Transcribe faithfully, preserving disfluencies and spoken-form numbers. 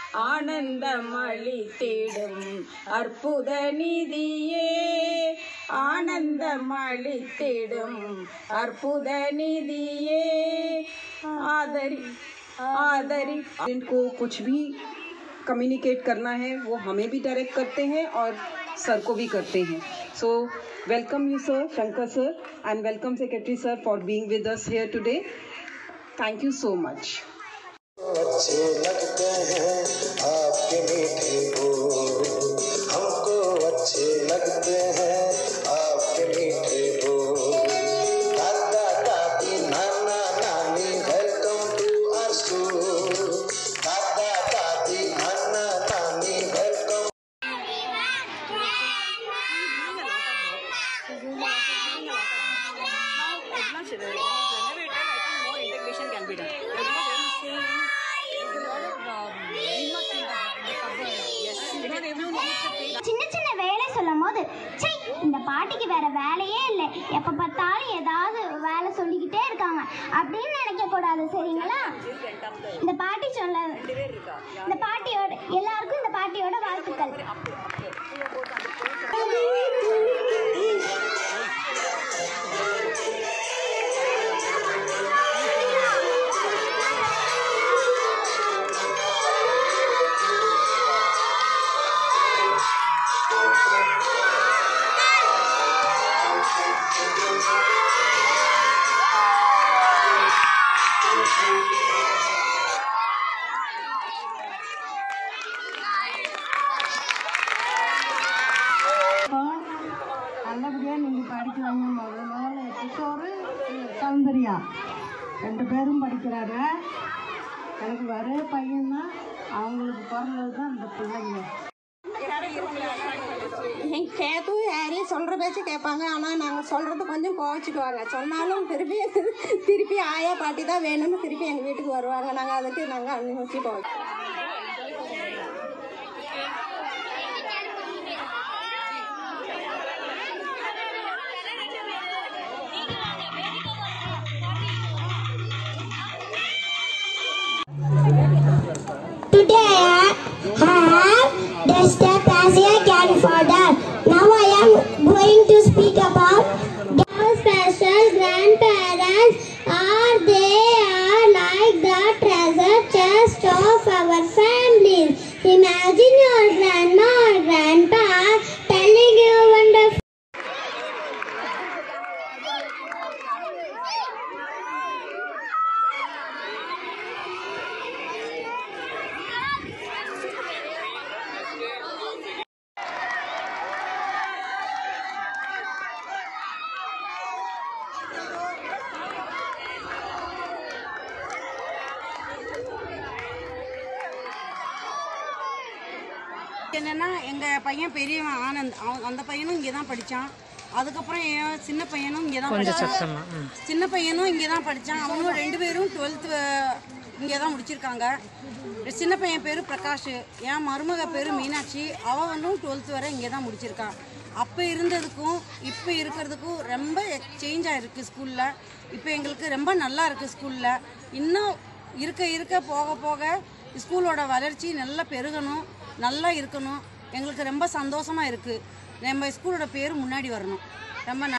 ஆனந்தம் அளித்திடும் அற்புத நிதியே, ஆனந்தம் அளித்திடும் अற்புத निधिये। आदरी आदरी को कुछ भी कम्युनिकेट करना है वो हमें भी डायरेक्ट करते हैं और सर को भी करते हैं। So welcome you sir, Shankar sir, and welcome secretary sir for being with us here today. Thank you so much. अच्छे लगते हैं आपके मीठे बोल, हमको अच्छे लगते हैं आपके मीठे बोल। दादा दादी नाना नानी वेलकम टू आवर स्कूल, दादा दादी नाना नानी वेलकम। சின்ன சின்ன வேலை சொல்லும் போது சை இந்த பாட்டிக்கு வேற வேலையே இல்லை, எப்ப பார்த்தாலும் ஏதாவது வேலை சொல்லிக்கிட்டே இருக்காங்க அப்படின்னு நினைக்க கூடாது, சரிங்களா? இந்த பாட்டி சொல்ல இந்த பாட்டியோட எல்லாருக்கும் இந்த பாட்டியோட வாழ்த்துக்கள். நல்லபடியாக நீங்கள் படிக்கிறாங்க. முதல்ல முதல்ல கிஷோரு சௌந்தர்யா ரெண்டு பேரும் படிக்கிறாங்க. எனக்கு ஒரே பையன்தான், அவங்களுக்கு பிறந்தது தான் இந்த பிள்ளைங்க. கேட்டு யாரையும் சொல்கிற பேச்சு கேட்பாங்க, ஆனால் நாங்கள் சொல்கிறது கொஞ்சம் கோவச்சிக்குவாங்க. சொன்னாலும் திருப்பி திருப்பி ஆயா பாட்டி தான் வேணும்னு திருப்பி எங்கள் வீட்டுக்கு வருவாங்க. நாங்கள் அதுக்கு நாங்கள் அனுப்பிச்சிப்போம். Today I have dressed up as a grandfather. Now I am going to speak about how special grandparents are. They are like the treasure chest of our families. Imagine your grandma or grandpa telling you wonderful. என்னென்னா எங்கள் பையன் பெரியவன் ஆனந்த், அவன் அந்த பையனும் இங்கே தான் படித்தான். அதுக்கப்புறம் என் சின்ன பையனும் இங்கே தான் படித்தான். சின்ன பையனும் இங்கே தான் படித்தான். அவனும் ரெண்டு பேரும் டுவெல்த்து இங்கே தான் முடிச்சிருக்காங்க. சின்ன பையன் பேர் பிரகாஷ், என் மருமக பேர் மீனாட்சி, அவள் வந்து டுவெல்த்து வரை இங்கே தான் முடிச்சிருக்கான். அப்போ இருந்ததுக்கும் இப்போ இருக்கிறதுக்கும் ரொம்ப சேஞ்ச் ஆகிருக்கு ஸ்கூலில். இப்போ எங்களுக்கு ரொம்ப நல்லா இருக்குது ஸ்கூலில். இன்னும் இருக்க இருக்க போக போக ஸ்கூலோட வளர்ச்சி நல்லா பெருகணும், நல்லா இருக்கணும். எங்களுக்கு ரொம்ப சந்தோஷமாக இருக்குது. நம்ம ஸ்கூலோட பேர் முன்னாடி வரணும். ரொம்ப